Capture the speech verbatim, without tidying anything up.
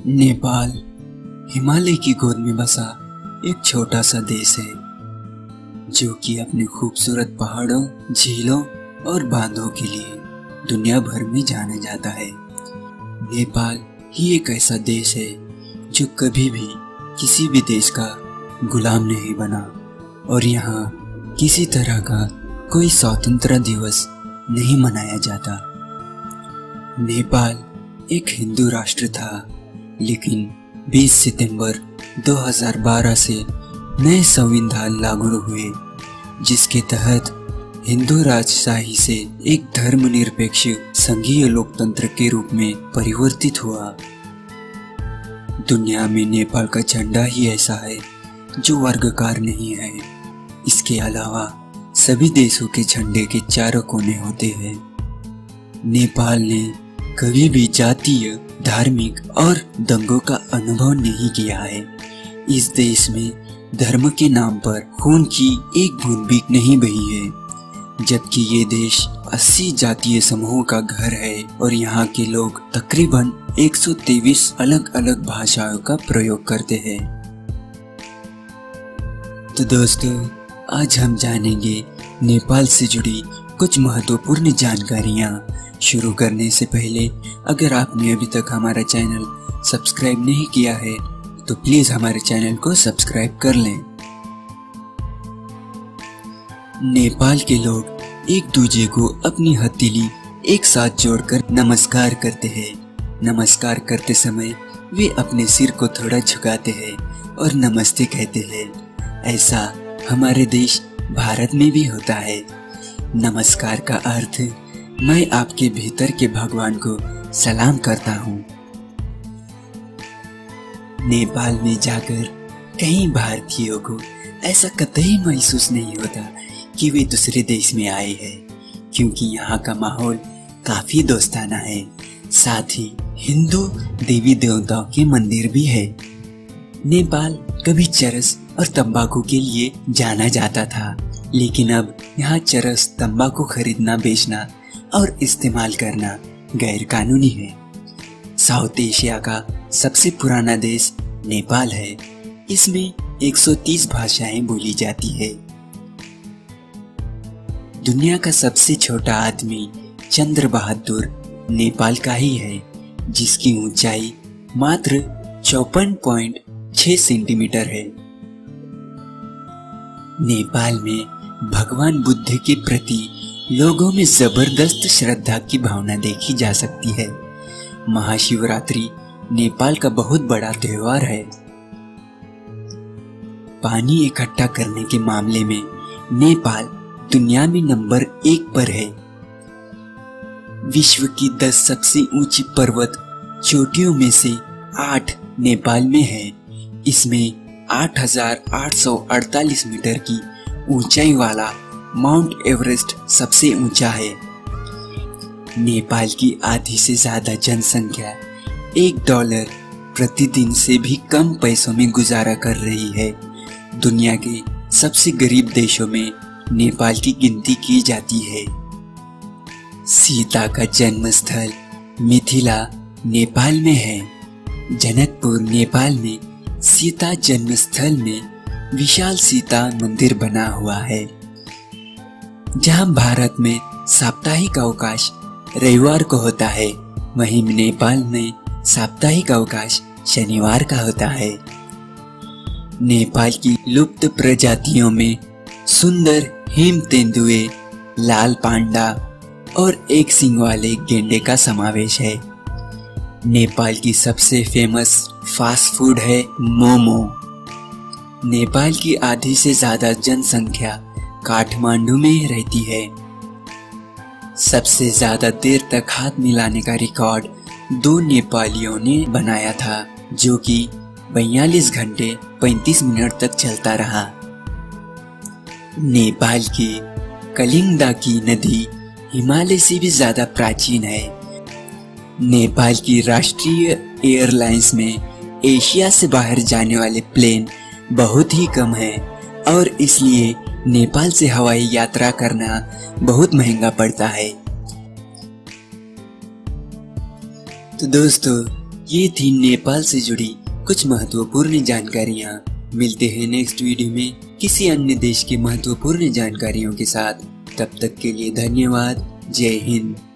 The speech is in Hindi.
नेपाल हिमालय की गोद में बसा एक छोटा सा देश है जो कि अपने खूबसूरत पहाड़ों, झीलों और बांधों के लिए दुनिया भर में जाना जाता है। नेपाल ही एक ऐसा देश है जो कभी भी किसी भी देश का गुलाम नहीं बना और यहाँ किसी तरह का कोई स्वतंत्रता दिवस नहीं मनाया जाता। नेपाल एक हिंदू राष्ट्र था, लेकिन बीस सितंबर दो हज़ार बारह से नए संविधान लागू हुए, जिसके तहत हिंदू राजशाही से एक धर्मनिरपेक्ष संघीय लोकतंत्र के रूप में परिवर्तित हुआ। दुनिया में नेपाल का झंडा ही ऐसा है जो वर्गाकार नहीं है। इसके अलावा सभी देशों के झंडे के चारों कोने होते हैं। नेपाल ने कभी भी जातीय, धार्मिक और दंगों का अनुभव नहीं किया है। इस देश में धर्म के नाम पर खून की एक बूंद भी नहीं बही है, जबकि ये देश अस्सी जातीय समूहों का घर है और यहाँ के लोग तकरीबन एक सौ तेईस अलग अलग भाषाओं का प्रयोग करते हैं। तो दोस्तों, आज हम जानेंगे नेपाल से जुड़ी कुछ महत्वपूर्ण जानकारियाँ। शुरू करने से पहले अगर आपने अभी तक हमारा चैनल सब्सक्राइब नहीं किया है तो प्लीज हमारे चैनल को सब्सक्राइब कर लें। नेपाल के लोग एक दूसरे को अपनी हथेली एक साथ जोड़कर नमस्कार करते हैं। नमस्कार करते समय वे अपने सिर को थोड़ा झुकाते हैं और नमस्ते कहते हैं। ऐसा हमारे देश भारत में भी होता है। नमस्कार का अर्थ मैं आपके भीतर के भगवान को सलाम करता हूँ। नेपाल में जाकर कई भारतीयों को ऐसा कतई महसूस नहीं होता कि वे दूसरे देश में आए हैं, क्योंकि यहाँ का माहौल काफी दोस्ताना है। साथ ही हिंदू देवी देवताओं के मंदिर भी है। नेपाल कभी चरस और तंबाकू के लिए जाना जाता था, लेकिन अब यहाँ चरस, तंबाकू खरीदना, बेचना और इस्तेमाल करना गैर कानूनी है। साउथ एशिया का सबसे पुराना देश नेपाल है। इसमें एक सौ तीस भाषाएं बोली जाती है। दुनिया का सबसे छोटा आदमी चंद्र बहादुर नेपाल का ही है, जिसकी ऊंचाई मात्र चौपन पॉइंट छह सेंटीमीटर है। नेपाल में भगवान बुद्ध के प्रति लोगों में जबरदस्त श्रद्धा की भावना देखी जा सकती है। महाशिवरात्रि नेपाल का बहुत बड़ा त्योहार है। पानी इकट्ठा करने के मामले में नेपाल दुनिया में नंबर एक पर है। विश्व की दस सबसे ऊंची पर्वत चोटियों में से आठ नेपाल में है। इसमें आठ हजार आठ सौ अड़तालीस मीटर की ऊंचाई वाला माउंट एवरेस्ट सबसे ऊंचा है। नेपाल की आधी से ज्यादा जनसंख्या एक डॉलर प्रतिदिन से भी कम पैसों में गुजारा कर रही है। दुनिया के सबसे गरीब देशों में नेपाल की गिनती की जाती है। सीता का जन्म स्थल मिथिला नेपाल में है। जनकपुर नेपाल में सीता जन्म स्थल में विशाल सीता मंदिर बना हुआ है। जहां भारत में साप्ताहिक अवकाश रविवार को होता है, वहीं नेपाल में साप्ताहिक अवकाश शनिवार का होता है। नेपाल की लुप्त प्रजातियों में सुंदर हिम तेंदुए, लाल पांडा और एक सींग वाले गेंडे का समावेश है। नेपाल की सबसे फेमस फास्ट फूड है मोमो। नेपाल की आधी से ज्यादा जनसंख्या काठमांडू में रहती है। सबसे ज्यादा देर तक हाथ मिलाने का रिकॉर्ड दो नेपालियों ने बनाया था, जो कि बयालीस घंटे पैंतीस मिनट तक चलता रहा। नेपाल की कलिंगदा की नदी हिमालय से भी ज्यादा प्राचीन है। नेपाल की राष्ट्रीय एयरलाइंस में एशिया से बाहर जाने वाले प्लेन बहुत ही कम है और इसलिए नेपाल से हवाई यात्रा करना बहुत महंगा पड़ता है। तो दोस्तों, ये थी नेपाल से जुड़ी कुछ महत्वपूर्ण जानकारियाँ। मिलते हैं नेक्स्ट वीडियो में किसी अन्य देश की महत्वपूर्ण जानकारियों के साथ। तब तक के लिए धन्यवाद। जय हिंद।